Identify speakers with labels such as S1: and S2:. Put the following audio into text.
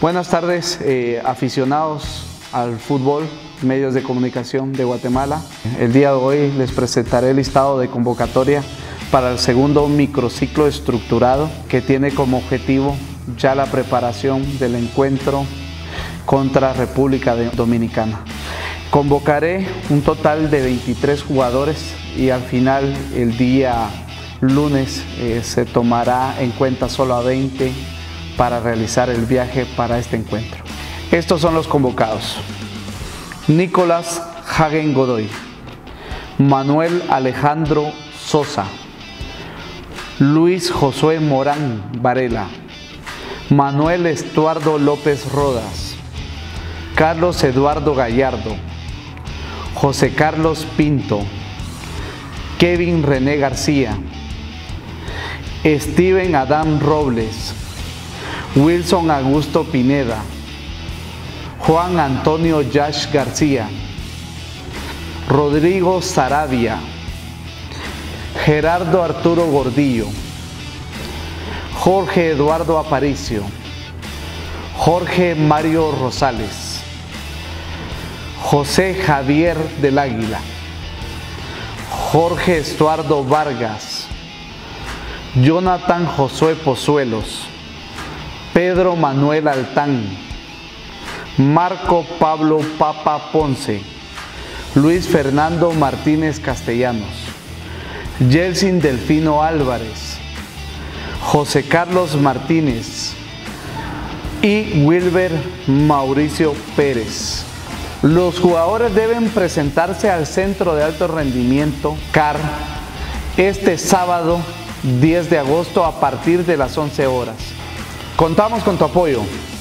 S1: Buenas tardes, aficionados al fútbol, medios de comunicación de Guatemala. El día de hoy les presentaré el listado de convocatoria para el segundo microciclo estructurado que tiene como objetivo ya la preparación del encuentro contra República Dominicana. Convocaré un total de 23 jugadores y al final, el día lunes, se tomará en cuenta solo a 20 para realizar el viaje para este encuentro. Estos son los convocados: Nicolás Hagen Godoy, Manuel Alejandro Sosa, Luis Josué Morán Varela, Manuel Estuardo López Rodas, Carlos Eduardo Gallardo, José Carlos Pinto, Kevin René García, Steven Adán Robles, Wilson Augusto Pineda, Juan Antonio Yash García, Rodrigo Saravia, Gerardo Arturo Gordillo, Jorge Eduardo Aparicio, Jorge Mario Rosales, José Javier del Águila, Jorge Estuardo Vargas, Jonathan Josué Pozuelos, Pedro Manuel Altán, Marco Pablo Papa Ponce, Luis Fernando Martínez Castellanos, Yeltsin Delfino Álvarez, José Carlos Martínez y Wilber Mauricio Pérez. Los jugadores deben presentarse al Centro de Alto Rendimiento CAR este sábado 10 de agosto a partir de las 11 horas. Contamos con tu apoyo.